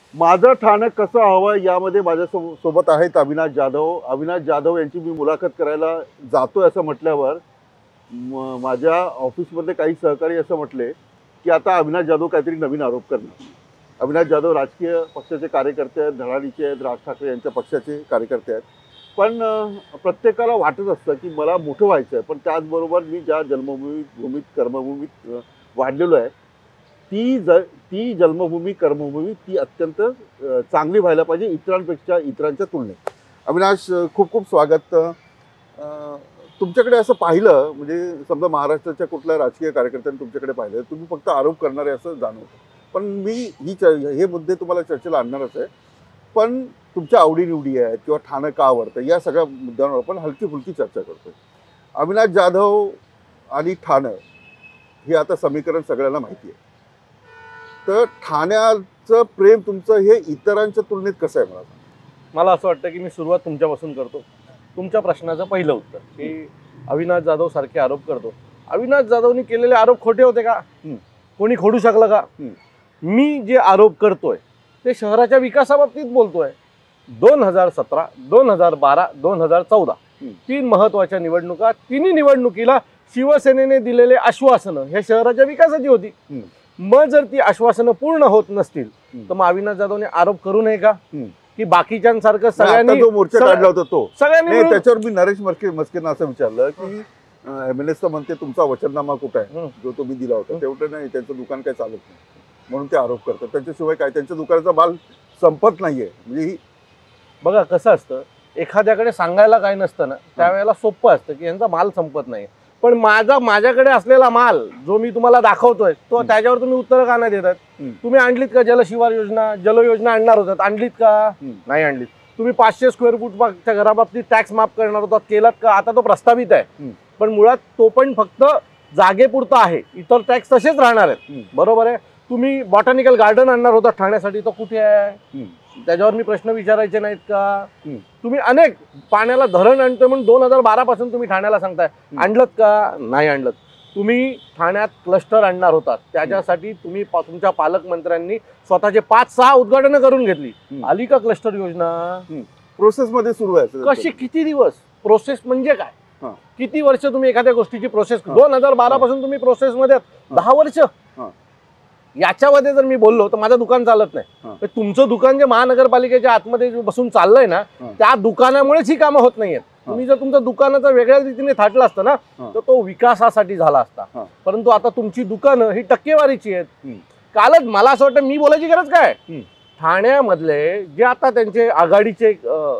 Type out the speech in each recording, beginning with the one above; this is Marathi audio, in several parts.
माझं ठाणं कसं हवं यामध्ये माझ्या सोबत आहेत अविनाश जाधव. अविनाश जाधव यांची मी मुलाखत करायला जातोय असं म्हटल्यावर माझ्या ऑफिसमधले काही सहकारी असं म्हटले की आता अविनाश जाधव काहीतरी नवीन आरोप करणार. अविनाश जाधव राजकीय पक्षाचे कार्यकर्ते आहेत, धडाडीचे आहेत, राज ठाकरे यांच्या पक्षाचे कार्यकर्ते आहेत. पण प्रत्येकाला वाटत असतं की मला मोठं व्हायचं आहे, पण त्याचबरोबर मी ज्या जन्मभूमीत कर्मभूमीत वाढलेलो आहे ती जन्मभूमी कर्मभूमी ती अत्यंत चांगली व्हायला पाहिजे इतरांपेक्षा, इतरांच्या तुलनेत. अविनाश, खूप खूप स्वागत. तुमच्याकडे असं पाहिलं म्हणजे समजा महाराष्ट्राच्या कुठल्या राजकीय कार्यकर्त्यांनी तुमच्याकडे पाहिलं, तुम्ही फक्त आरोप करणारे असं जाणवतं. पण मी हे मुद्दे तुम्हाला चर्चेला आणणारच आहे. पण तुमच्या आवडीनिवडी आहेत किंवा ठाणं का आवडतं या सगळ्या मुद्द्यांवर आपण हलकी फुलकी चर्चा करतो. अविनाश जाधव आणि ठाणं हे आता समीकरण सगळ्यांना माहिती आहे. तर ठाण्याचं प्रेम तुमचं हे इतरांच्या तुलनेत कसं आहे? मला असं वाटतं की मी सुरुवात तुमच्यापासून करतो. तुमच्या प्रश्नाचं पहिलं उत्तर की अविनाश जाधव सारखे आरोप करतो. अविनाश जाधवनी केलेले आरोप खोटे होते का? कोणी खोडू शकलं का? मी जे आरोप करतोय ते शहराच्या विकासाबाबतीत बोलतोय. 2017, 2012, 2014 तीन महत्वाच्या निवडणुका, तिन्ही निवडणुकीला शिवसेनेने दिलेले आश्वासनं हे शहराच्या विकासाची होती. मग जर ती आश्वासनं पूर्ण होत नसतील तर मग अविनाश जाधवने आरोप करू नये का की बाकीच्यांसारखं सगळ्यांनी जो मोर्चा काढला होता तो सगळ्यांनी त्याच्यावर मी नरेश मस्केंना असं विचारलं की एमएनएस म्हणते तुमचा वचननामा कुठे आहे जो तुम्ही दिला होता? तेवढं नाही, त्यांचं दुकान काय चालत नाही म्हणून ते आरोप करतात. त्यांच्याशिवाय काय त्यांच्या दुकानाचा माल संपत नाहीये. म्हणजे बघा कसं असतं, एखाद्याकडे सांगायला काय नसतं ना त्यावेळेला सोपं असतं की यांचा माल संपत नाही. पण माझ्याकडे असलेला माल जो मी तुम्हाला दाखवतोय तो त्याच्यावर तुम्ही उत्तर का नाही देतात? तुम्ही आणलीत का जलशिवार योजना, जलयोजना आणणार होतात, आणलीत का? नाही आणलीत. तुम्ही 500 स्क्वेअर फूटच्या घराबाबतीत टॅक्स माफ करणार होतात, केलात का? आता तो प्रस्तावित आहे पण मुळात तो पण फक्त जागेपुरता आहे, इतर टॅक्स तसेच राहणार आहेत. बरोबर आहे. तुम्ही बॉटॅनिकल गार्डन आणणार होता ठाण्यासाठी, तो कुठे आहे? त्याच्यावर मी प्रश्न विचारायचे नाहीत का? तुम्ही अनेक पाण्याला धरण आणतोय म्हणून 2012 पासून तुम्ही ठाण्याला सांगताय, आणलत का? नाही आणलत. तुम्ही ठाण्यात क्लस्टर आणणार होता, त्याच्यासाठी तुम्ही तुमच्या पालकमंत्र्यांनी स्वतःचे 5-6 उद्घाटनं करून घेतली. आली का क्लस्टर योजना? प्रोसेस मध्ये सुरू आहे. कशी? किती दिवस प्रोसेस म्हणजे काय? किती वर्ष तुम्ही एखाद्या गोष्टीची प्रोसेस? 2012 पासून तुम्ही प्रोसेस मध्ये 10 वर्ष. याच्यामध्ये जर मी बोललो तर माझं दुकान चालत नाही. तुमचं दुकान जे महानगरपालिकेच्या आतमध्ये बसून चाललंय ना त्या दुकानामुळेच ही कामं होत नाहीयेत. तुम्ही जर तुमचं दुकानाचा वेगळ्या रीतीने थाटलं असतं ना तर तो विकासासाठी झाला असता. परंतु आता तुमची दुकानं ही टक्केवारीची आहेत. कालच मला असं वाटतं, मी बोलायची गरज काय, ठाण्यामधले जे आता त्यांचे आघाडीचे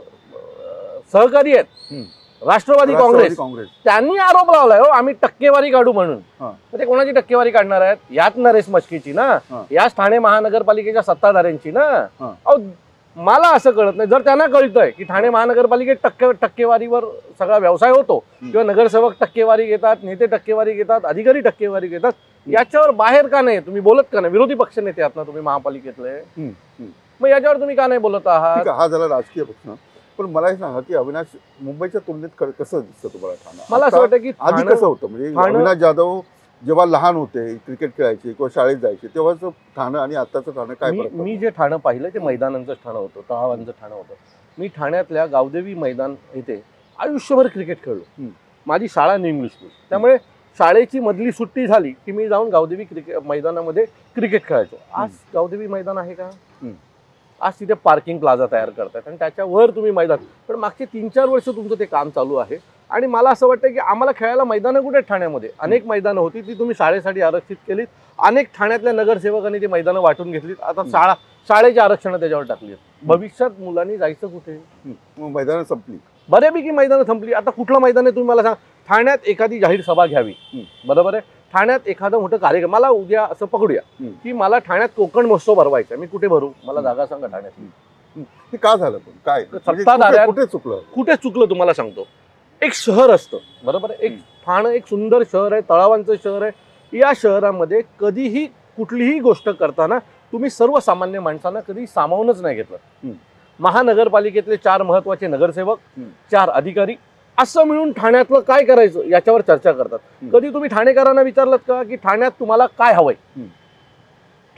सहकारी आहेत राष्ट्रवादी काँग्रेस, त्यांनी आरोप लावलाय हो आम्ही टक्केवारी काढू म्हणून. ते कोणाची टक्केवारी काढणार आहेत? याच नरेश मस्केची ना, याच ठाणे महानगरपालिकेच्या सत्ताधाऱ्यांची ना. अहो मला असं कळत नाही, जर त्यांना कळतंय की ठाणे महानगरपालिकेत टक्केवारीवर सगळा व्यवसाय होतो किंवा नगरसेवक टक्केवारी घेतात, नेते टक्केवारी घेतात, अधिकारी टक्केवारी घेतात, याच्यावर बाहेर का नाही तुम्ही बोलत? का नाही? विरोधी पक्ष नेते आहात ना तुम्ही महापालिकेतले, मग याच्यावर तुम्ही का नाही बोलत आहात? हा झाला राजकीय पक्ष. पण मला हे सांगा की अविनाश मुंबईच्या तुलनेत कसं दिसतं तुम्हाला ठाणं? मला असं वाटतं की आधी कसं होतं, म्हणजे अविनाश जाधव जेव्हा लहान होते, क्रिकेट खेळायचे किंवा शाळेत जायचे तेव्हाच ठाणं आणि आताचं ठाणं काय? मी जे ठाणं पाहिलं ते मैदानांचं ठाणं होतं, तळावांचं ठाणं होतं. मी ठाण्यातल्या गावदेवी मैदान इथे आयुष्यभर क्रिकेट खेळलो. माझी शाळा इंग्लिश स्कूल, त्यामुळे शाळेची मधली सुट्टी झाली की मी जाऊन गावदेवी मैदानामध्ये क्रिकेट खेळायचो. आज गावदेवी मैदान आहे का? आज तिथे पार्किंग प्लाझा तयार करतात आणि त्याच्यावर तुम्ही मैदान. पण मागचे 3-4 वर्ष तुमचं ते काम चालू आहे आणि मला असं वाटतं की आम्हाला खेळायला मैदानं कुठे? ठाण्यामध्ये अनेक मैदानं होती, ती तुम्ही शाळेसाठी आरक्षित केलीत. अनेक ठाण्यातल्या नगरसेवकांनी ती मैदानं वाटून घेतलीत. आता शाळेची आरक्षणं त्याच्यावर टाकली. भविष्यात मुलांनी जायचं कुठे? मैदानं संपली, बऱ्यापैकी मैदानं संपली. आता कुठलं मैदान आहे तुम्ही मला सांगा. ठाण्यात एखादी जाहीर सभा घ्यावी, बरोबर आहे, ठाण्यात एखादं मोठं कार्यक्रम, मला उद्या असं पकडूया की मला ठाण्यात कोकण महोत्सव भरवायचा, मी कुठे भरू? मला जागा सांगा ठाण्यात. हे का झालं? पण काय सत्ताधाऱ्या कुठे चुकलं? कुठे चुकलं तुम्हाला सांगतो. एक शहर असतं, बरोबर आहे, एक ठाणं एक सुंदर शहर आहे, तळावांचं शहर आहे. या शहरामध्ये कधीही कुठलीही गोष्ट करताना तुम्ही सर्वसामान्य माणसांना कधी सामावूनच नाही घेतलं. महानगरपालिकेतले 4 महत्वाचे नगरसेवक, 4 अधिकारी असं मिळून ठाण्यातलं काय करायचं याच्यावर चर्चा करतात. कधी तुम्ही ठाणेकरांना विचारलं का की ठाण्यात तुम्हाला काय हवंय?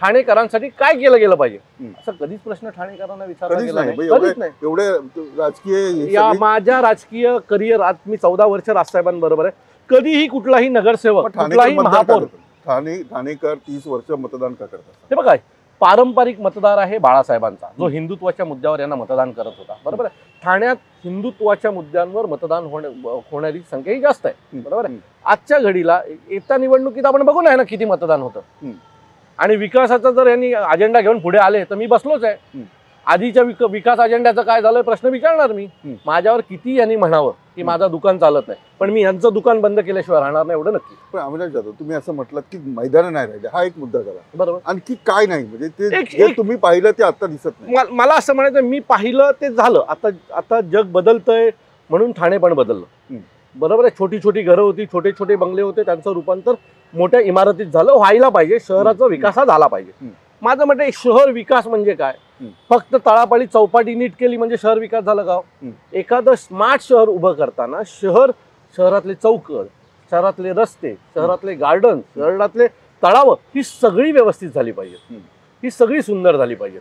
ठाणेकरांसाठी काय केलं गेलं पाहिजे हम्म. असं कधीच प्रश्न ठाणेकरांना विचारला कधीच गेला नाही. नाही. म्हणजे कधीच नाही. एवढे राजकीय हे या सगळे- माझ्या राजकीय करिअर आज मी 14 वर्ष राजसाहेबांबरोबर आहे. कधीही कुठलाही नगरसेवक मग ठाणेकर कुठलाही मतदान का महापौर करतात? ठाणेकर 30 वर्ष मतदान का करतात? हे बघा पारंपरिक मतदार आहे बाळासाहेबांचा जो हिंदुत्वाच्या मुद्द्यावर यांना मतदान करत होता. बरोबर आहे. ठाण्यात हिंदुत्वाच्या मुद्द्यांवर मतदान होणारी संख्या ही जास्त आहे. बरोबर आहे. आजच्या घडीला येत्या निवडणुकीत आपण बघू ना किती मतदान होतं आणि विकासाचा जर यांनी अजेंडा घेऊन पुढे आले तर मी बसलोच आहे. आधीच्या विकास अजेंड्याचं काय झालं प्रश्न विचारणार मी. माझ्यावर किती यांनी म्हणावं की माझं दुकान चालत नाही पण मी यांचं दुकान बंद केल्याशिवाय राहणार नाही एवढं नक्की. पण अविनाश जाधव तुम्ही असं म्हटलं की मैदान नाही राहिले हा एक मुद्दा झाला. बरोबर. आणखी काय नाही म्हणजे ते एक- जे तुम्ही पाहिलं ते आता दिसत नाही. मला असं म्हणायचं मी पाहिलं ते झालं. आता जग बदलतंय म्हणून ठाणे पण बदललं. बरोबर आहे. छोटी छोटी घरं होती छोटे छोटे बंगले होते त्यांचं रूपांतर मोठ्या इमारतीत झालं. व्हायला पाहिजे. शहराचा विकास हा झाला पाहिजे. माझं म्हणणं शहर विकास म्हणजे काय फक्त तळापाळी चौपाटी नीट केली म्हणजे शहर विकास झालं का? एखादं स्मार्ट शहर उभं करताना शहरातले चौकट शहरातले रस्ते शहरातले गार्डन शहरातले तळावं ही सगळी व्यवस्थित झाली पाहिजे. ही सगळी सुंदर झाली पाहिजे.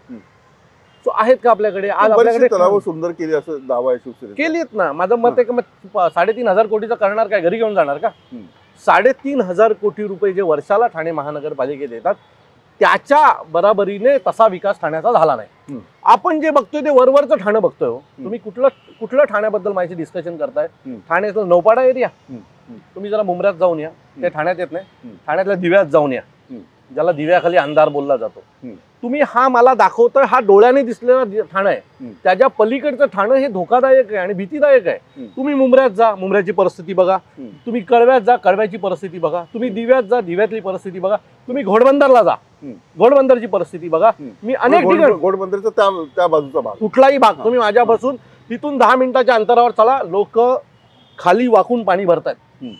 सो आहेत का आपल्याकडे आज आपल्याकडे तलाव सुंदर केली असं दावा आहे शिवसेनेचा. केलीत ना. माझं मत आहे की 3,500 कोटीचं करणार काय घरी घेऊन जाणार का? 3,500 कोटी रुपये जे वर्षाला ठाणे महानगरपालिकेत येतात त्याच्या बराबरीने तसा विकास ठाण्याचा झाला नाही. आपण जे बघतोय ते वरवरचं ठाणं बघतोय. तुम्ही कुठलं ठाण्याबद्दल माहिती डिस्कशन करताय? ठाण्याचा नौपाडा एरिया तुम्ही जरा मुंब्र्यात जाऊन या. ते ठाण्यात येत नाही. ठाण्यातल्या दिव्यात जाऊन या ज्याला दिव्याखाली अंधार बोलला जातो. तुम्ही हा मला दाखवतोय हा डोळ्याने दिसलेला ठाणं आहे. त्याच्या पलीकडचं ठाणं हे धोकादायक आहे आणि भीतीदायक आहे. तुम्ही मुंब्र्यात जा मुंब्र्याची परिस्थिती बघा. तुम्ही कळव्यात जा कळव्याची परिस्थिती बघा. तुम्ही दिव्यात जा दिव्यातली परिस्थिती बघा. तुम्ही घोडबंदरला जा घोडबंदरची परिस्थिती बघा. मी अनेक ठिकाणी घोडबंदरचा त्या बाजूचा भाग कुठलाही भाग तुम्ही माझ्यापासून तिथून 10 मिनिटाच्या अंतरावर चला. लोक खाली वाकून पाणी भरतायत.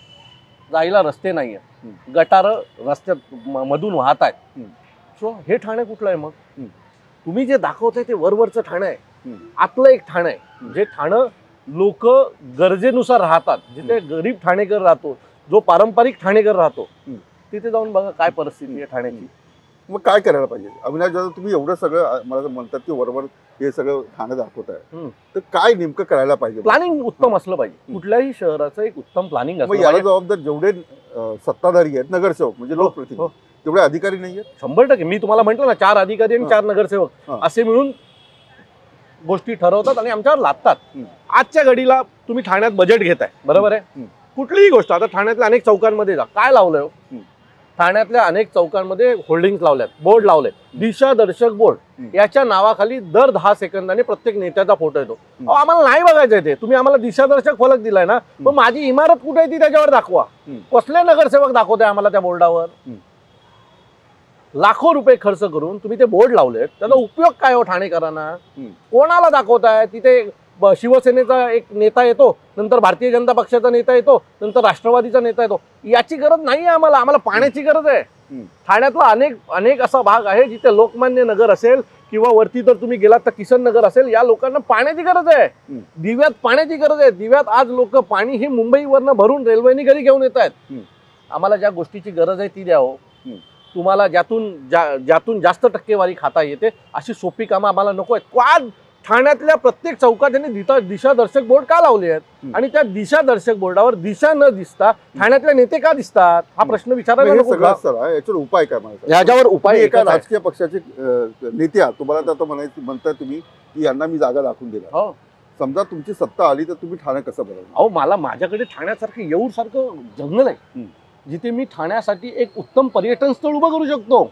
जायला रस्ते नाहीये. गटार रस्त्यात मधून वाहत आहेत. सो हे ठाणे कुठलं आहे मग? तुम्ही जे दाखवताय ते वरवरचं ठाणं आहे. आतलं एक ठाणं आहे जे ठाणं लोक गरजेनुसार राहतात. जिथे गरीब ठाणेकर राहतो जो पारंपरिक ठाणेकर राहतो तिथे जाऊन बघा काय परिस्थिती आहे ठाण्याची. मग काय करायला पाहिजे? अविनाश जाधव तुम्ही एवढं सगळं मला म्हणतात की वरवर हे सगळं ठाणे दाखवत आहे तर काय नेमकं करायला पाहिजे? प्लॅनिंग उत्तम असलं पाहिजे. कुठल्याही शहराचं एक उत्तम प्लॅनिंग मग याला जबाबदार जेवढे सत्ताधारी आहेत नगरसेवक म्हणजे लोकप्रतिनिधी तेवढे अधिकारी नाही आहेत? 100%. मी तुम्हाला म्हंटल ना 4 अधिकारी आणि 4 नगरसेवक असे मिळून गोष्टी ठरवतात आणि आमच्यावर लादतात. आजच्या घडीला तुम्ही ठाण्यात बजेट घेताय बरोबर आहे. कुठलीही गोष्ट आता ठाण्यातल्या अनेक चौकांमध्ये जा काय लावलंय? ठाण्यातल्या अनेक चौकांमध्ये होल्डिंग्स लावल्यात बोर्ड लावले दिशादर्शक बोर्ड. याच्या नावाखाली दर 10 सेकंदाने प्रत्येक नेत्याचा फोटो येतो. आम्हाला नाही बघायचं ते. तुम्ही आम्हाला दिशादर्शक फलक दिलाय ना मग माझी इमारत कुठे आहे ती त्याच्यावर दाखवा. कसले नगरसेवक दाखवताय आम्हाला त्या बोर्डावर? लाखो रुपये खर्च करून तुम्ही ते बोर्ड लावलेत त्याचा उपयोग काय हो ठाणेकरांना? कोणाला दाखवताय? तिथे शिवसेनेचा एक नेता येतो नंतर भारतीय जनता पक्षाचा नेता येतो नंतर राष्ट्रवादीचा नेता येतो. याची गरज नाही आहे आम्हाला. आम्हाला पाण्याची गरज आहे. ठाण्यातला अनेक असा भाग आहे जिथे लोकमान्य नगर असेल किंवा वरती तर तुम्ही गेलात तर किसन नगर असेल. या लोकांना पाण्याची गरज आहे. दिव्यात पाण्याची गरज आहे. दिव्यात आज लोक पाणी ही मुंबईवरनं भरून रेल्वेने घरी घेऊन येत आहेत. आम्हाला ज्या गोष्टीची गरज आहे ती द्या हो. तुम्हाला ज्यातून जास्त टक्केवारी खाता येते अशी सोपी कामं आम्हाला नको आहेत. ठाण्यातल्या प्रत्येक चौकात त्यांनी दिशादर्शक बोर्ड का लावले आहेत आणि त्या दिशादर्शक बोर्डावर दिशा न दिसता ठाण्यातले नेते का दिसतात हा प्रश्न विचारायला नको का? याच्यावर उपाय काय म्हणायचा? याच्यावर उपाय एका राजकीय पक्षाचे नेते आहात तुम्हाला आता म्हणताय तुम्ही की यांना मी जागा दाखवून दिला. हो समजा तुमची सत्ता आली तर तुम्ही ठाणे कसं बनवणार? अहो माझ्याकडे ठाण्यासारखं येऊरसारखं जंगल आहे जिथे मी ठाण्यासाठी एक उत्तम पर्यटन स्थळ उभं करू शकतो.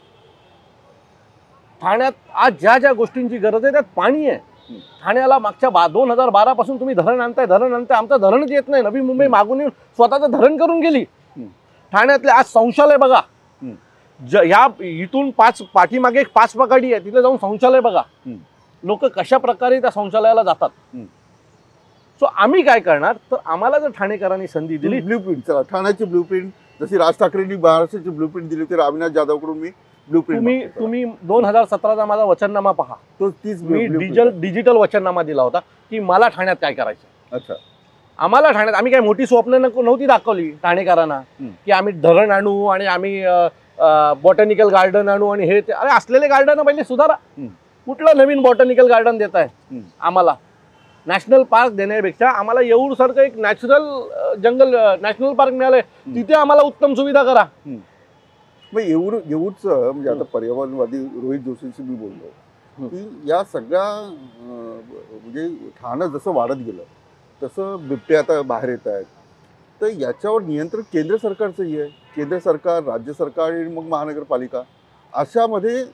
ठाण्यात आज ज्या गोष्टींची गरज आहे त्यात पाणी आहे. ठाण्याला मागच्या 2012 पासून तुम्ही धरण आणताय आमचं धरणच येत नाही. नवी मुंबई मागून येऊन स्वतःचं धरण करून गेली. ठाण्यातले आज शौचालय बघा. ह्या इथून पाठीमागे एक 5 पकाडी आहे तिथे जाऊन शौचालय बघा. लोक कशा प्रकारे त्या शौचालयाला जातात. सो आम्ही काय करणार तर आम्हाला जर ठाणेकरांनी संधी दिली ब्ल्यूप्रिंट ठाण्याची ब्ल्यूप्रिंट जशी राज ठाकरेंनी महाराष्ट्राची ब्ल्यूप्रिंट दिली होती अविनाश जाधवकडून मी ब्ल्यूप्रिंट तुम्ही 2017चा माझा वचननामा पहा. तो तीच मी डिजिटल वचननामा दिला होता की मला ठाण्यात काय करायचं. अच्छा आम्हाला ठाण्यात आम्ही काय मोठी स्वप्न नव्हती दाखवली ठाणेकरांना की आम्ही धरण आणू आणि आम्ही बॉटॅनिकल गार्डन आणू आणि हे ते. अरे असलेले गार्डन पहिले सुधारा. कुठलं नवीन बॉटॅनिकल गार्डन देत आहे आम्हाला? नॅशनल पार्क देण्यापेक्षा आम्हाला येऊरसारखं एक नॅचरल जंगल नॅशनल पार्क मिळालंय, तिथे आम्हाला उत्तम सुविधा करा. मग येऊरचं म्हणजे आता पर्यावरणवादी रोहित जोशींशी मी बोललो की या सगळ्या म्हणजे ठाणं जसं वाढत गेलं तसं बिबटे आता बाहेर येत आहेत, तर याच्यावर नियंत्रण केंद्र सरकारचंही आहे. केंद्र सरकार, राज्य सरकार आणि मग महानगरपालिका अशामध्ये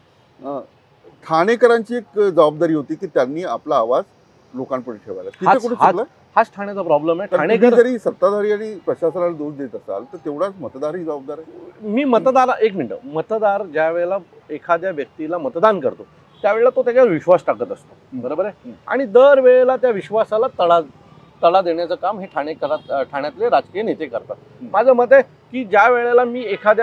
ठाणेकरांची एक जबाबदारी होती की त्यांनी आपला आवाज लोकांपुढे ठेवायला. तिथे कुठे चुकलं? हाच ठाण्याचा प्रॉब्लेम आहे. तुम्ही जरी सत्ताधारी आणि प्रशासनाला दोष देत असाल तर तेवढाच मतदारही जबाबदार आहे. मी मतदार, एक मिनिट, मतदार ज्या वेळेला एखाद्या व्यक्तीला मतदान करतो त्यावेळेला तो त्याच्यावर विश्वास टाकत असतो, बरोबर आहे. आणि दरवेळेला त्या विश्वासाला तडा देण्याचं काम हे ठाण्यातले राजकीय नेते करतात. माझं मत आहे की ज्या वेळेला मी एखाद्या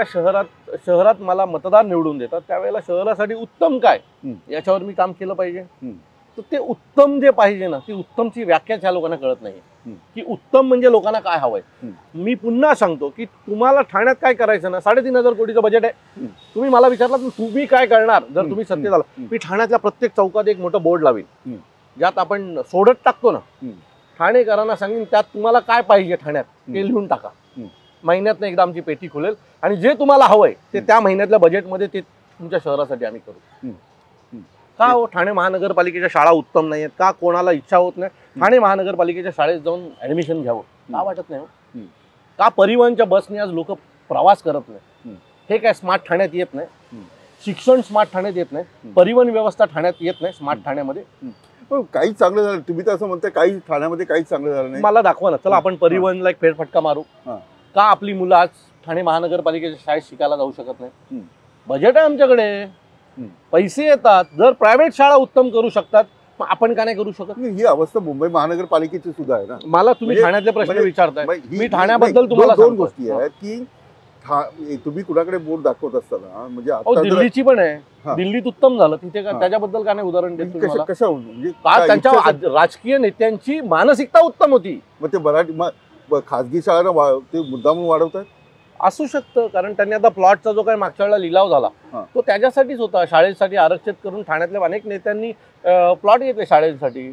शहरात मला मतदार निवडून देतात त्यावेळेला शहरासाठी उत्तम काय याच्यावर मी काम केलं पाहिजे. तर ते उत्तम जे पाहिजे ना, ती उत्तमची व्याख्या ह्या लोकांना कळत नाही की उत्तम म्हणजे लोकांना काय हवंय. मी पुन्हा सांगतो की तुम्हाला ठाण्यात काय करायचं ना, 3,500 कोटीचं बजेट आहे. तुम्ही मला विचारलं तुम्ही काय करणार जर तुम्ही सत्तेत आला? मी ठाण्यातल्या प्रत्येक चौकात एक मोठं बोर्ड लावीन ज्यात आपण सोडत टाकतो ना, ठाणेकरांना सांगेन त्यात तुम्हाला काय पाहिजे ठाण्यात ते लिहून टाका. महिन्यातनं एकदा आमची पेटी खुलेल आणि जे तुम्हाला हवंय ते त्या महिन्यातल्या बजेटमध्ये ते तुमच्या शहरासाठी आम्ही करू. का हो ठाणे महानगरपालिकेच्या शाळा उत्तम नाही आहेत का? कोणाला इच्छा होत नाही ठाणे महानगरपालिकेच्या शाळेत जाऊन ऍडमिशन घ्यावं? का वाटत नाही? का परिवहनच्या बसने आज लोक प्रवास करत नाही? हे काय स्मार्ट ठाण्यात येत नाही? शिक्षण स्मार्ट ठाण्यात येत नाही? परिवहन व्यवस्था ठाण्यात येत नाही स्मार्ट ठाण्यामध्ये? काही चांगलं झालं? तुम्ही तर असं म्हणताय काही ठाण्यामध्ये काहीच चांगलं झालं नाही. मला दाखवा ना. चला आपण परिवहनला एक फेरफटका मारू. का आपली मुलं आज ठाणे महानगरपालिकेच्या शाळेत शिकायला जाऊ शकत नाही? बजेट आहे आमच्याकडे, पैसे येतात. जर प्रायव्हेट शाळा उत्तम करू शकतात आपण का नाही करू शकत? ही अवस्था मुंबई महानगरपालिकेची सुद्धा आहे ना. मला तुम्ही ठाण्यातले प्रश्न विचारताय, मी ठाण्याबद्दल तुम्हाला दोन गोष्टी आहेत की तुम्ही कुणाकडे बोर्ड दाखवत असताना म्हणजे आता दिल्लीची पण आहे, दिल्लीत उत्तम झालं तिथे का त्याच्याबद्दल का नाही उदाहरण देत तुम्ही? कशा म्हणजे त्यांच्या राजकीय नेत्यांची मानसिकता उत्तम होती. मग ते खासगी शाळांना ते मुद्दामून वाढवतात? असू शकतं, कारण त्यांनी आता प्लॉटचा जो काही मागच्या वेळेला लिलाव झाला तो त्याच्यासाठीच होता, शाळेसाठी आरक्षित करून ठाण्यातल्या अनेक नेत्यांनी प्लॉट घेतले शाळेसाठी.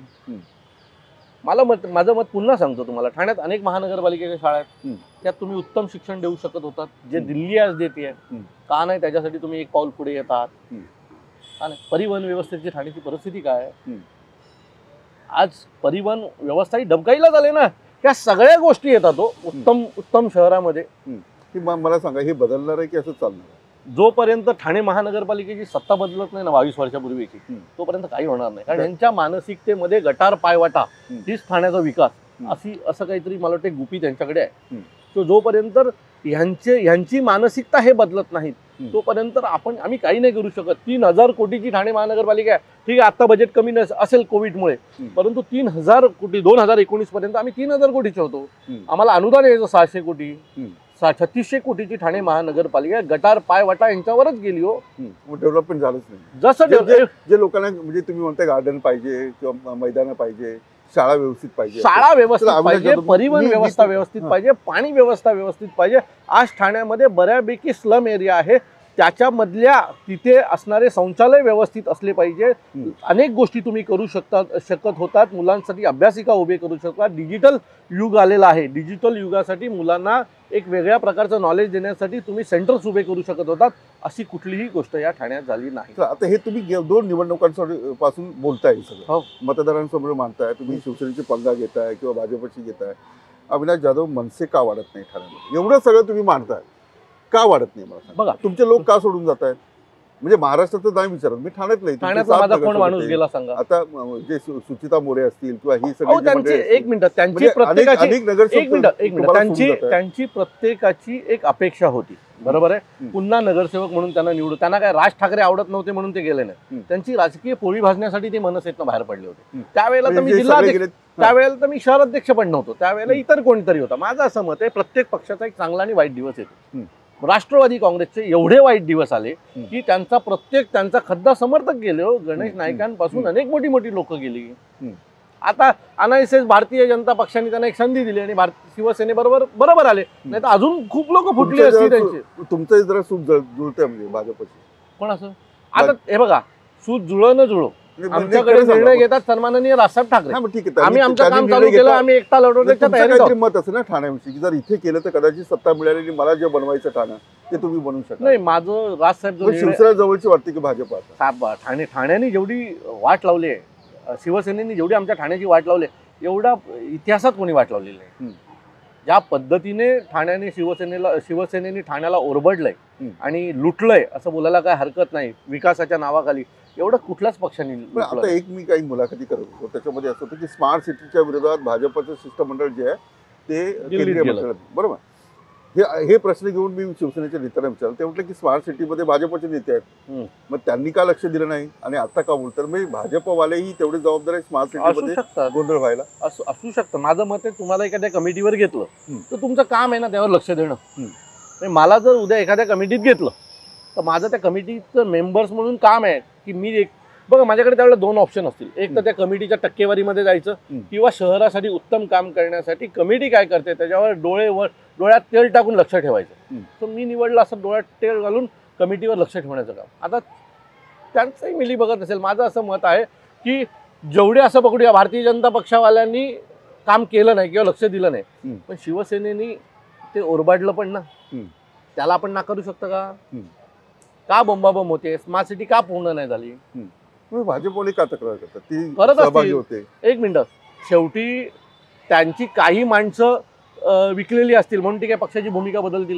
माझं मत पुन्हा सांगतो तुम्हाला, ठाण्यात अनेक महानगरपालिकेच्या शाळा आहेत त्यात तुम्ही उत्तम शिक्षण देऊ शकत होतात जे दिल्ली आज देते. का नाही त्याच्यासाठी तुम्ही एक पाऊल पुढे येतात? का नाही? परिवहन व्यवस्थेची ठाण्याची परिस्थिती काय आहे आज? परिवहन व्यवस्था ही डबकाईला झाली ना. त्या सगळ्या गोष्टी येतात उत्तम शहरामध्ये. मला सांगा, हे बदलणार आहे की असं चालणार? जोपर्यंत ठाणे महानगरपालिकेची सत्ता बदलत नाही ना 22 वर्षापूर्वीची, तोपर्यंत काही होणार नाही. कारण यांच्या मानसिकतेमध्ये गटार पायवाटा हीच ठाण्याचा विकास असं काहीतरी मला वाटतं गुपित त्यांच्याकडे आहे. तो जोपर्यंत ह्यांची मानसिकता हे बदलत नाहीत तोपर्यंत आम्ही काही नाही करू शकत. 3,000 कोटीची ठाणे महानगरपालिका आहे. ठीक आहे, आता बजेट कमी असेल कोविडमुळे, परंतु 3,000 कोटी 2019 पर्यंत आम्ही 3,000 कोटीचे होतो. आम्हाला अनुदान यायचं 600 कोटी. 3600 कोटीची ठाणे महानगरपालिका गटार पायवाटा यांच्यावरच गेली हो. डेव्हलपमेंट झालंच नाही. जसं जे लोकांना म्हणजे तुम्ही म्हणता गार्डन पाहिजे किंवा मैदान पाहिजे, शाळा व्यवस्थित पाहिजे, शाळा व्यवस्थित पाहिजे, परिवहन व्यवस्था व्यवस्थित पाहिजे, पाणी व्यवस्था व्यवस्थित पाहिजे. आज ठाण्यामध्ये बऱ्यापैकी स्लम एरिया आहे, त्याच्यामधल्या तिथे असणारे शौचालय व्यवस्थित असले पाहिजे. अनेक गोष्टी तुम्ही करू शकत होतात. मुलांसाठी अभ्यासिका उभे करू शकतात. डिजिटल युग आलेलं आहे. डिजिटल युगासाठी मुलांना एक वेगळ्या प्रकारचं नॉलेज देण्यासाठी तुम्ही सेंटर्स उभे करू शकत होतात. अशी कुठलीही गोष्ट या ठाण्यात झाली नाही. आता हे तुम्ही 2 निवडणुकांपासून बोलताय, सगळं मतदारांसमोर मांडताय, तुम्ही शिवसेनेची पंगा घेताय किंवा भाजपची घेताय. अविनाश जाधव मनसे का वाढत नाही ठाण्यामध्ये? एवढं सगळं तुम्ही मांडताय, का वाढत नाही? मला बघा, तुमचे लोक का सोडून जात आहेत? म्हणजे महाराष्ट्रात नाही विचारत, मी ठाण्यातला माझा कोण माणूस गेला सांगा? आता जे सुचिता मोरे असतील किंवा ही सगळी एक मिनिट, त्यांची प्रत्येकाची एक अपेक्षा होती, बरोबर आहे. पुन्हा नगरसेवक म्हणून त्यांना निवडू. त्यांना काय राज ठाकरे आवडत नव्हते म्हणून ते गेले नाही. त्यांची राजकीय पोळी भाजण्यासाठी ते मनसेतनं बाहेर पडले होते. त्यावेळेला तर मी त्यावेळेला तर मी शहराध्यक्ष पण नव्हतो, त्यावेळेला इतर कोणीतरी होता. माझं असं मत आहे, प्रत्येक पक्षाचा एक चांगला आणि वाईट दिवस येतो. राष्ट्रवादी काँग्रेसचे एवढे वाईट दिवस आले की त्यांचा खद्दा समर्थक गेले हो. गणेश नाईकांपासून अनेक मोठी मोठी लोक गेली. आता अनायसेस भारतीय जनता पक्षाने त्यांना एक संधी दिली आणि शिवसेनेबरोबर आले, नाही तर अजून खूप लोक फुटली असती त्यांची. तुमचं जरा सूट जुळतंय म्हणजे भाजपची. पण असं आता हे बघा, सूत जुळो न जुळो, आमच्याकडे निर्णय घेतात सन्माननीय राजसाहेब ठाकरे. ठीक आहे, आम्ही आमचं काम चालू केलं, आम्ही एकटा लढवण्याच्या तयारीत आहोत. मत असेल ना ठाण्याविषयी की जर इथे केलं तर कदाचित सत्ता मिळालेली मला जे बनवायचं ठाणं ते तुम्ही बनवू शकता. नाही, माझं राजसाहेब जो निर्णय- शिवसेना जवळची वाटते की भाजप आता ठाण्याने जेवढी वाट लावली आहे, शिवसेनेने जेवढी आमच्या ठाण्याची वाट लावली आहे, एवढा इतिहासात कोणी वाट लावलेली नाही. ज्या पद्धतीने शिवसेनेने ठाण्याला ओरबडलंय आणि लुटलंय असं बोलायला काय हरकत नाही, विकासाच्या नावाखाली एवढं कुठल्याच पक्षाने पण आता एक मी काही मुलाखती करत होतो, त्याच्यामध्ये असं होतं की स्मार्ट सिटीच्या विरोधात भाजपचं शिष्टमंडळ जे आहे ते केंद्रीय मंत्र्याला, बरोबर, हे प्रश्न घेऊन मी शिवसेनेच्या नेत्यांना विचारलं. ते म्हटलं की स्मार्ट सिटीमध्ये भाजपचे नेते आहेत, मग त्यांनी का लक्ष दिलं नाही आणि आता का बोलतात? म्हणजे भाजपवालेही तेवढे जबाबदार आहे स्मार्ट सिटीमध्ये गोंधळ व्हायला. असू शकतं. माझं मत आहे, तुम्हाला एखाद्या कमिटीवर घेतलं तर तुमचं काम आहे ना त्यावर लक्ष देणं. मला जर उद्या एखाद्या कमिटीत घेतलं तर माझं त्या कमिटीचं मेंबर्स म्हणून काम आहे की मी बघा, माझ्याकडे त्यावेळेला 2 ऑप्शन असतील. एक तर त्या कमिटीच्या टक्केवारीमध्ये जायचं, किंवा शहरासाठी उत्तम काम करण्यासाठी कमिटी काय करते त्याच्यावर डोळ्यात तेल टाकून लक्ष ठेवायचं. तर मी निवडलं असं डोळ्यात तेल घालून कमिटीवर लक्ष ठेवण्याचं काम. आता त्यांचंही मिली बघत असेल. माझं असं मत आहे की जेवढे असं पकडूया भारतीय जनता पक्षावाल्यांनी काम केलं नाही किंवा लक्ष दिलं नाही, पण शिवसेनेनी ते ओरबाडलं पण ना, त्याला आपण नाकारू शकतो का बोंबाबोंब होते, स्मार्ट सिटी का पूर्ण नाही झाली? भाजपवाले का तक्रार करतात? ती करत सहभागी होते. एक मिनिट, शेवटी त्यांची काही माणसं विकलेली असतील म्हणून ती काय पक्षाची भूमिका बदलतील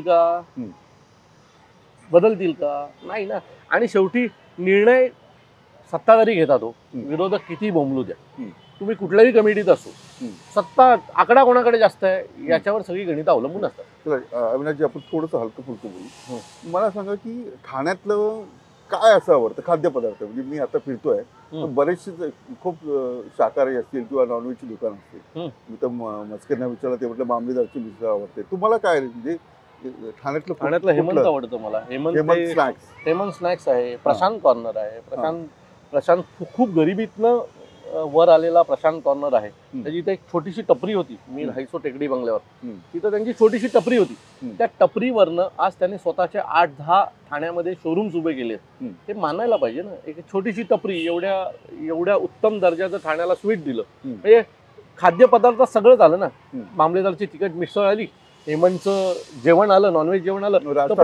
का? नाही ना. आणि शेवटी निर्णय सत्ताधारी घेतात हो, विरोधक किती बोंबलू द्या. तुम्ही कुठल्याही कमिटीत असो, सत्ता आकडा कोणाकडे जास्त आहे याच्यावर सगळी गणितं अवलंबून असतात. अविनाशजी, आपण थोडंसं हलकं फुलकं बोलू. मला सांगा की ठाण्यातलं काय असं आवडतं खाद्यपदार्थ? म्हणजे मी आता फिरतोय, बरेचसे खूप शाकाहारी असतील किंवा नॉनव्हेजची दुकान असतील. मी तर मस्करना विचारलं, ते म्हटलं मामलेदारची मिसळ आवडते. तुम्हाला काय म्हणजे ठाण्यातलं हेमंत आवडतं मला. हेमंत स्नॅक्स आहे, प्रशांत कॉर्नर आहे. प्रशांत खूप गरिबीतनं वर आलेला प्रशांत कॉर्नर आहे. त्याची इथे एक छोटीशी टपरी होती, मी राहायचो टेकडी बंगल्यावर, तिथं त्यांची छोटीशी टपरी होती. त्या टपरीवरनं आज त्यांनी स्वतःचे 8-10 ठाण्यामध्ये शोरूम्स उभे केलेत. ते मानायला पाहिजे ना. एक छोटीशी टपरी एवढ्या उत्तम दर्जाचं ठाण्याला स्वीट दिलं. म्हणजे खाद्यपदार्थ सगळं झालं ना. मामलेदारची तिखट मिसळ आली, हेमंतचं जेवण आलं, नॉनव्हेज जेवण आलं,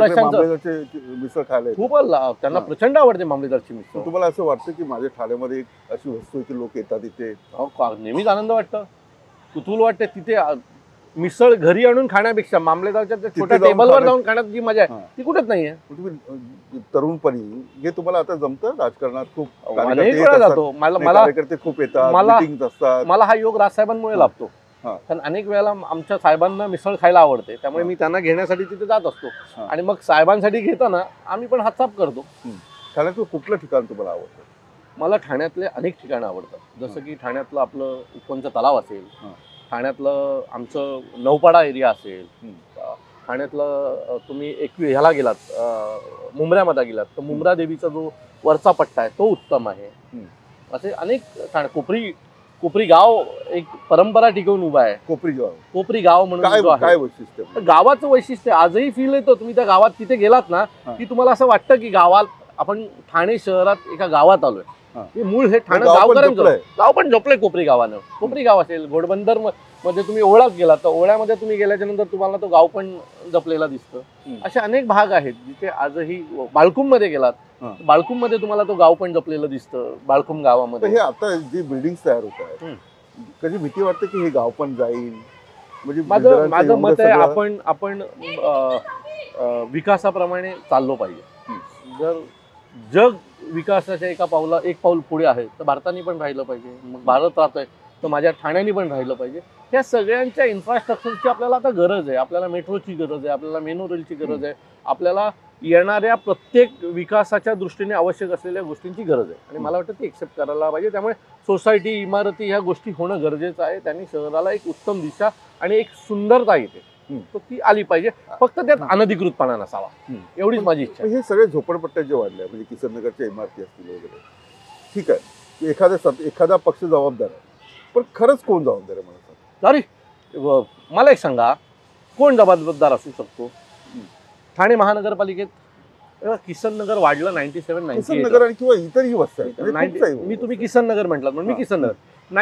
मिसळ खायला खूप त्यांना प्रचंड आवडते मामलेदारची मिसळ. तुम्हाला असं वाटतं की माझ्या ठाण्यामध्ये एक अशी वस्तू आहे की लोक येतात इथे? नेहमीच आनंद वाटतं, कुतूल वाटते. तिथे मिसळ घरी आणून खाण्यापेक्षा मामलेदारच्या छोट्या टेबलवर जाऊन खाण्यात जी मजा आहे ती कुठेच नाहीये. तुम्ही तरुणपणी हे तुम्हाला आता जमतं राजकारणात? खूप अनेक वेळा जातो. कार्यकर्ते खूप येतात, मला हा योग राजसाहेबांमुळे लाभतो. कारण अनेक वेळेला आमच्या साहेबांना मिसळ खायला आवडते, त्यामुळे मी त्यांना घेण्यासाठी तिथे जात असतो. आणि मग साहेबांसाठी घेताना आम्ही पण हातसाप करतो. ठाण्यातलं कुठलं ठिकाण तुम्हाला आवडतं? मला ठाण्यातले अनेक ठिकाणं आवडतात. जसं की ठाण्यातलं आपलं उपवनचं तलाव असेल, ठाण्यातलं आमचं नौपाडा एरिया असेल, ठाण्यातलं तुम्ही ह्याला गेलात, मुंब्र्यामध्ये गेलात तर मुंब्रा देवीचा जो वरचा पट्टा आहे तो उत्तम आहे. असे अनेक कोपरी गाव एक परंपरा टिकवून उभा आहे. कोपरी गाव म्हणून काय वैशिष्ट्य? गावाचं वैशिष्ट्य आजही फील येतो. तुम्ही त्या गावात तिथे गेलात ना की तुम्हाला असं वाटतं की गावात आपण ठाणे शहरात एका गावात आलोय. मूळ हे ठाणे गाव पण झोपलंय कोपरी गावानं. कोपरी गाव असेल, घोडबंदर मध्ये तुम्ही ओळ्यात गेलात तर ओळ्यामध्ये तुम्ही गेल्याच्या नंतर तुम्हाला तो गाव पण जपलेला दिसतं. असे अनेक भाग आहेत जिथे आजही. बाळकुम मध्ये गेलात, बाळकुम मध्ये तुम्हाला तो गाव पण जपलेलं दिसतं. बाळकुम गावामध्ये हे आता जी बिल्डिंग तयार होत आहेत, कधी भीती वाटते की हे गाव पण जाईल? म्हणजे माझं मत आहे आपण विकासाप्रमाणे चाललो पाहिजे. जर जग विकासाच्या एक पाऊल पुढे आहे तर भारताने पण राहिलं पाहिजे. मग भारत राहतोय तर माझ्या ठाण्याने पण राहिलं पाहिजे. ह्या सगळ्यांच्या इन्फ्रास्ट्रक्चरची आपल्याला आता गरज आहे. आपल्याला मेट्रोची गरज आहे, आपल्याला मेनो रेलची गरज आहे, आपल्याला येणाऱ्या प्रत्येक विकासाच्या दृष्टीने आवश्यक असलेल्या गोष्टींची गरज आहे. आणि मला वाटतं ती एक्सेप्ट करायला पाहिजे. त्यामुळे सोसायटी, इमारती ह्या गोष्टी होणं गरजेचं आहे. त्यांनी शहराला एक उत्तम दिशा आणि एक सुंदरता येते, तर ती आली पाहिजे. फक्त त्यात अनधिकृतपणा नसावा, एवढीच माझी इच्छा. हे सगळे झोपडपट्ट्या जे वाढल्या, म्हणजे किसन नगरच्या इमारती असतील वगैरे, ठीक आहे, एखादा पक्ष जबाबदार आहे, पण खरंच कोण जबाबदार आहे मला सांगा? अरे मला एक सांगा, कोण जबाबदार असू शकतो? ठाणे महानगरपालिकेत किसन नगर वाढलं 97-98 किसन नगर आणि किंवा इतरही वस्त्या आहेत. म्हणजे खूप काही मी तुम्ही किसन नगर म्हटलं म्हणून मी किसन नगर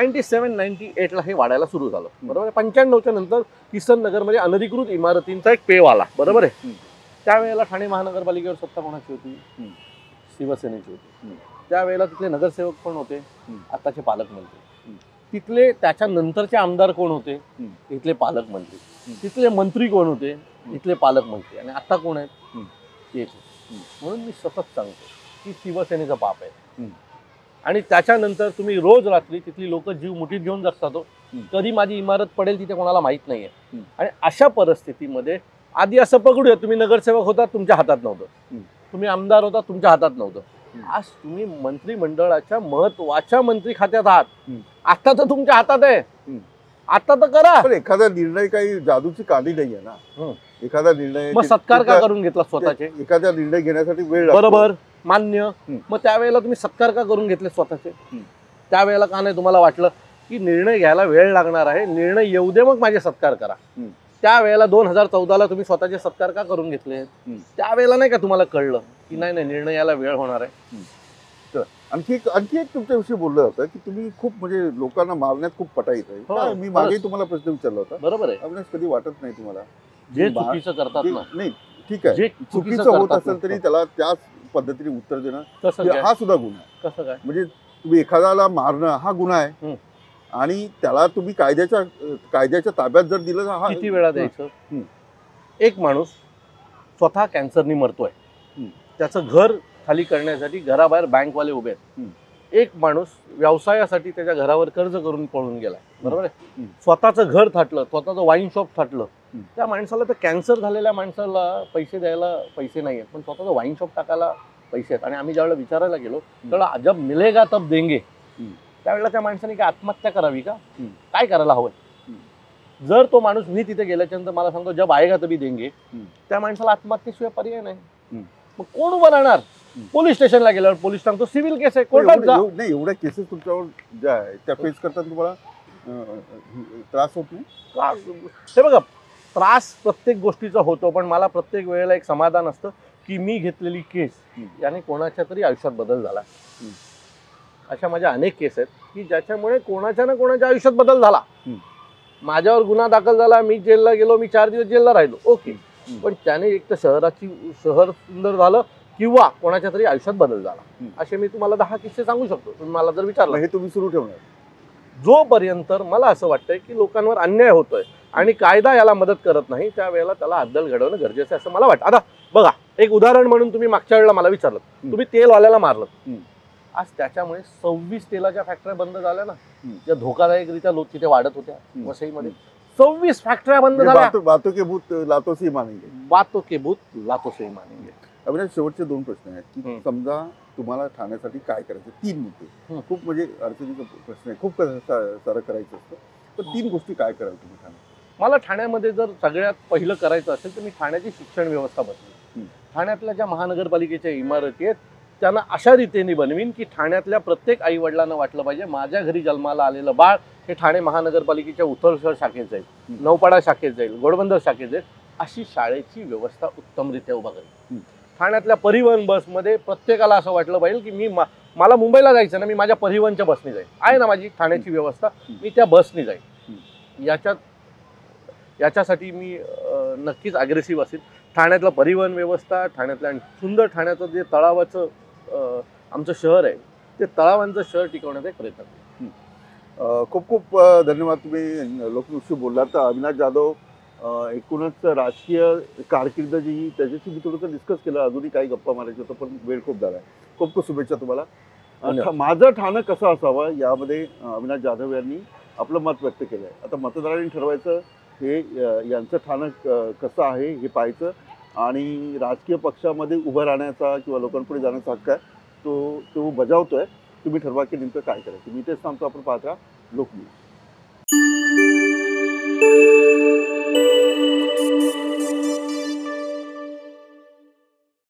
97-98 हे वाढायला सुरू झालं, बरोबर आहे. 95च्या नंतर किसन नगर मध्ये अनधिकृत इमारतींचा एक पेव आला, बरोबर आहे. त्यावेळेला ठाणे महानगरपालिकेवर सत्ता कोणाची होती? शिवसेनेची होती. त्यावेळेला तिथले नगरसेवक कोण होते? आताचे पालकमंत्री. तिथले त्याच्यानंतरचे आमदार कोण होते? इथले पालकमंत्री. तिथले मंत्री कोण होते? इथले पालकमंत्री. आणि आता कोण आहेत? तेच. म्हणून मी सतत सांगतो की शिवसेनेचा पाप आहे. आणि त्याच्यानंतर तुम्ही रोज रात्री तिथली लोक जीव मुठीत घेऊन जगतात. कधी माझी इमारत पडेल तिथे कोणाला माहित नाहीये. आणि अशा परिस्थितीमध्ये आधी असं पकडूया, तुम्ही नगरसेवक होता, तुमच्या हातात नव्हतं. तुम्ही आमदार होता, तुमच्या हातात नव्हतं. आज तुम्ही मंत्रिमंडळाच्या महत्वाच्या मंत्री खात्यात आहात. आता तर तुमच्या हातात आहे. आता तर करा. पण एखादा निर्णय काही जादूची कांडी नाही आहे ना. एखादा निर्णय मग सत्कार का करून घेतला स्वतःचे? एखादा निर्णय घेण्यासाठी वेळ लागतो. बरोबर, मान्य. मग त्यावेळेला तुम्ही सत्कार का करून घेतले स्वतःचे? त्यावेळेला का नाही तुम्हाला वाटलं की निर्णय घ्यायला वेळ लागणार आहे, निर्णय येऊ दे मग माझे सत्कार करा? त्यावेळेला 2014ला तुम्ही स्वतःचे सत्कार का करून घेतले? त्यावेळेला नाही का तुम्हाला कळलं की नाही नाही निर्णय यायला वेळ होणार आहे? आणखी एक तुमच्याविषयी बोललं होतं की तुम्ही खूप म्हणजे लोकांना मारण्यात खूप पटाईत आहे. काय, मी मागे तुम्हाला प्रश्न विचारला होता. बरोबर आहे. अविनाश, कधी वाटत नाही तुम्हाला जे चुकीचं करतात ना, नाही ठीक आहे, जे चुकीचं होत असेल तरी त्याला त्याच पद्धतीने उत्तर देणं हा सुद्धा गुन्हा आहे? कसं काय? म्हणजे तुम्ही एखाद्याला मारणं हा गुन्हा आहे आणि त्याला तुम्ही कायद्याच्या ताब्यात जर दिलं हा किती वेळा द्यायचं? एक माणूस स्वतः कॅन्सरनी मरतोय, त्याचं घर खाली करण्यासाठी घराबाहेर बँकवाले उभे आहेत. एक माणूस व्यवसायासाठी त्याच्या घरावर कर्ज करून पळून गेलाय, बरोबर आहे. स्वतःचं घर थाटलं, स्वतःचं वाईन शॉप थाटलं. त्या माणसाला, तर कॅन्सर झालेल्या माणसाला पैसे द्यायला पैसे नाही आहेत, पण स्वतःचं वाईन शॉप टाकायला पैसे आहेत. आणि आम्ही ज्यावेळेला विचारायला गेलो त्यावेळेला जब मिलेगा तब देंगे, त्यावेळेला त्या माणसाने काय आत्महत्या करावी का? काय करायला हवंय? जर तो माणूस, मी तिथे गेल्याच्यानंतर मला सांगतो जब आएगा तभी देंगे, त्या माणसाला आत्महत्येशिवाय पर्याय नाही. मग कोण उभं राहणार? पोलीस स्टेशनला गेल्यावर पोलीस सांगतो सिव्हिल केस आहे, कोर्टात जा. नाही, एवढ्या केसेस तुमच्यावर ज्या आहे त्या फेस करताना तुम्हाला त्रास होत नाही का? हे बघा, त्रास प्रत्येक गोष्टीचा होतो, पण मला प्रत्येक वेळेला एक समाधान असतं की मी घेतलेली केस याने कोणाच्या तरी आयुष्यात बदल झाला. अशा माझ्या अनेक केस आहेत की ज्याच्यामुळे कोणाच्या ना कोणाच्या आयुष्यात बदल झाला. माझ्यावर गुन्हा दाखल झाला, मी जेलला गेलो, मी 4 दिवस जेलला राहिलो, ओके, पण त्याने एक तर शहर सुंदर झालं किंवा कोणाच्या तरी आयुष्यात बदल झाला. असे मी तुम्हाला 10 किस्से सांगू शकतो, तुम्ही मला जर विचारलं. हे तुम्ही सुरू ठेवणार जोपर्यंत मला असं वाटतंय की लोकांवर अन्याय होतोय आणि कायदा याला मदत करत नाही, त्यावेळेला त्याला अद्दल घडवणं गरजेचं आहे असं मला वाटतं. आता बघा, एक उदाहरण म्हणून तुम्ही मागच्या वेळेला मला विचारलं, तुम्ही तेलवाल्याला मारलं. आज त्याच्यामुळे 26 तेलाच्या फॅक्टऱ्या बंद झाल्या ना, ज्या धोकादायकरित्या लोक तिथे वाढत होत्या वसईमध्ये. 26 फॅक्टऱ्या बंद झाल्या. बातों के भूत लातों से मानेंगे. बातों के भूत लातों से मानेंगे. अविनाश, शेवटचे 2 प्रश्न आहेत की समजा तुम्हाला ठाण्यासाठी काय करायचं, 3 मुद्दे. खूप म्हणजे अडचणीचा प्रश्न आहे, खूप सारं करायचं असतं, तर 3 गोष्टी काय कराल तुम्ही ठाण्यात? मला ठाण्यामध्ये जर सगळ्यात पहिलं करायचं असेल तर मी ठाण्याची शिक्षण व्यवस्था बदलेन. ठाण्यातल्या ज्या महानगरपालिकेच्या इमारती आहेत त्यांना अशा रीतीने बनवीन की ठाण्यातल्या प्रत्येक आई वडिलांना वाटलं पाहिजे माझ्या घरी जन्माला आलेलं बाळ हे ठाणे महानगरपालिकेच्या उथळसर शाखेत जाईल, नौपाडा शाखेत जाईल, घोडबंदर शाखेत जाईल. अशी शाळेची व्यवस्था उत्तमरित्या उभा करेल. ठाण्यातल्या परिवहन बसमध्ये प्रत्येकाला असं वाटलं पाहिजे की मला मुंबईला जायचं ना, मी माझ्या परिवहनच्या बसने जाईल. आहे ना माझी ठाण्याची व्यवस्था, मी त्या बसने जाईल. याच्यासाठी मी नक्कीच अग्रेसिव्ह असेल. ठाण्यातलं परिवहन व्यवस्था, ठाण्यातल्या सुंदर ठाण्याचं जे तळावाचं आमचं शहर आहे, ते तळावांचं शहर टिकवण्याचा एक प्रयत्न करतो. खूप खूप धन्यवाद. तुम्ही लोकमुखशी बोललात. तर अविनाश जाधव एकूणच राजकीय कारकीर्द जी त्याच्याशी मी थोडंसं डिस्कस केलं, अजूनही काही गप्पा मारायचं होतं पण वेळ खूप झाला आहे. खूप खूप शुभेच्छा तुम्हाला. माझं ठाणं कसं असावं यामध्ये अविनाश जाधव यांनी आपलं मत व्यक्त केलं आहे. आता मतदारांनी ठरवायचं हे यांचं ठाणं कसं आहे हे पाहायचं, आणि राजकीय पक्षामध्ये उभं राहण्याचा किंवा लोकांपुढे जाण्याचा हक्क आहे, तो बजावतोय. तुम्ही ठरवा की नेमकं काय करायचं. मी तेच सांगतो, आपण पाहत राहा लोकन्यूज.